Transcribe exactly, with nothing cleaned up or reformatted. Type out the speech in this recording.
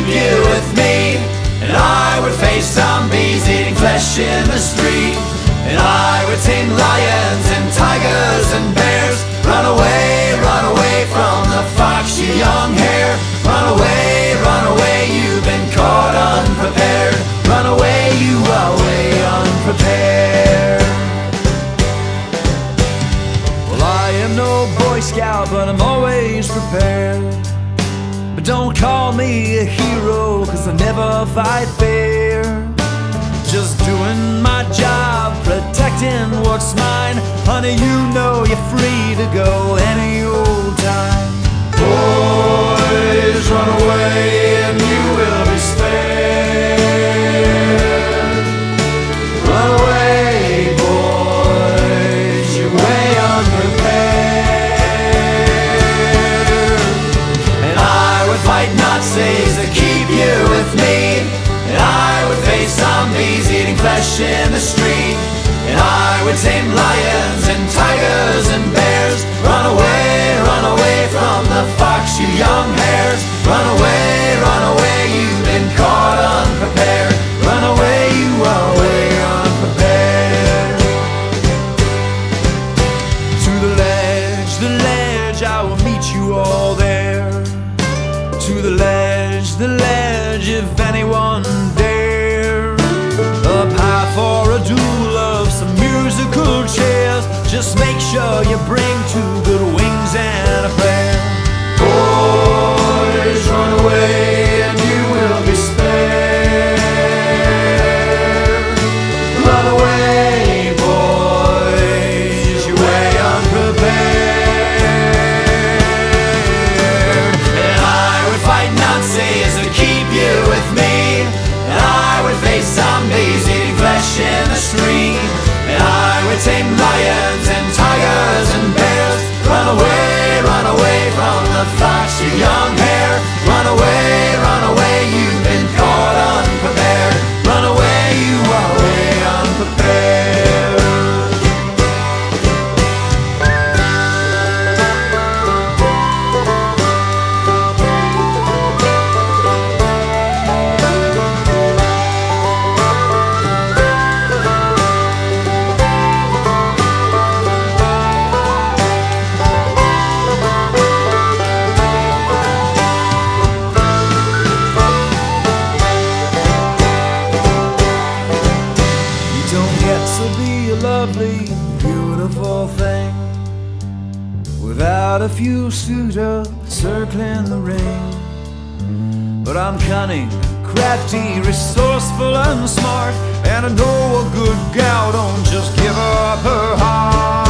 keep you with me. And I would face zombies eating flesh in the street. And I would tame lions and tigers and bears. Run away, run away from the fox, you young hare. Run away, run away, you've been caught unprepared. Run away, you are way unprepared. Well, I am no Boy Scout, but I'm always prepared. But don't call me a hero, cause I never fight fair. Just doing my job, protecting what's mine. Honey, you know you're free to go any old time. Boys, run away and you will be spared. Run away, boys, you're way unprepared. And I would fight Nazis to keep you with me. And I would face zombies eating flesh in the street. And I would tame lions and tigers and bears. Run away, run away from the fox, you young hares. Run away, run away, you've been caught unprepared. Run away, you are way unprepared. To the ledge, the ledge, I will meet you all there. To the ledge, the ledge, if anyone dare. Up high for a duel of some musical chairs. Just make sure you bring two good wings and a prayer. Boys, run away and you will be spared. Run away, boys, you're way unprepared. And I would fight Nazis to keep you with me. And I would face zombies eating flesh in the street. And I would tame lions and tigers and bears. Run away, run away from the fox, you young hare. Run away, run away, you've been caught unprepared. Run away, you are way unprepared. Lovely, beautiful thing without a few suitors circling the ring. But I'm cunning, crafty, resourceful and smart, and I know a good gal don't just give up her heart.